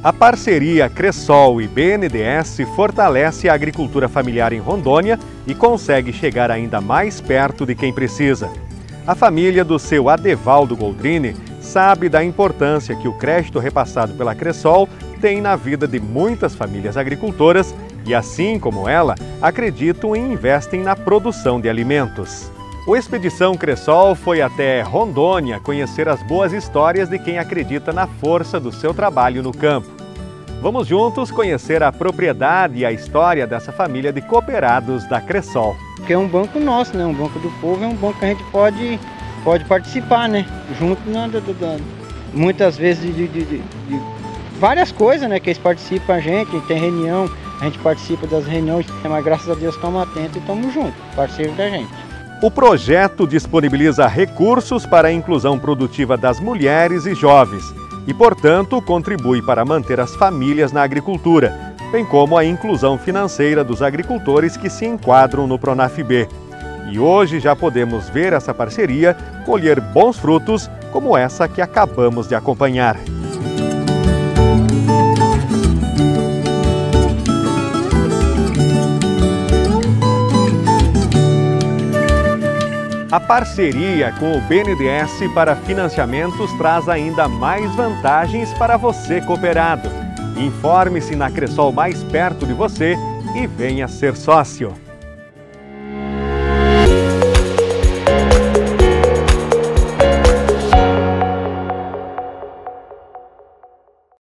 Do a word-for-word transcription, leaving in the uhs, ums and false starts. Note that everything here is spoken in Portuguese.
A parceria Cressol e B N D E S fortalece a agricultura familiar em Rondônia e consegue chegar ainda mais perto de quem precisa. A família do seu Adevaldo Goldrini sabe da importância que o crédito repassado pela Cressol tem na vida de muitas famílias agricultoras e, assim como ela, acreditam e investem na produção de alimentos. O Expedição Cressol foi até Rondônia conhecer as boas histórias de quem acredita na força do seu trabalho no campo. Vamos juntos conhecer a propriedade e a história dessa família de cooperados da Cressol. Porque é um banco nosso, né? Um banco do povo, é um banco que a gente pode, pode participar, né? Junto, né? Do, do, do, muitas vezes de, de, de, de várias coisas, né? Que eles participam a gente, tem reunião, a gente participa das reuniões, mas graças a Deus estamos atentos e estamos juntos, parceiros da gente. O projeto disponibiliza recursos para a inclusão produtiva das mulheres e jovens e, portanto, contribui para manter as famílias na agricultura, bem como a inclusão financeira dos agricultores que se enquadram no Pronaf-B. E hoje já podemos ver essa parceria colher bons frutos, como essa que acabamos de acompanhar. A parceria com o B N D E S para financiamentos traz ainda mais vantagens para você cooperado. Informe-se na Cressol mais perto de você e venha ser sócio.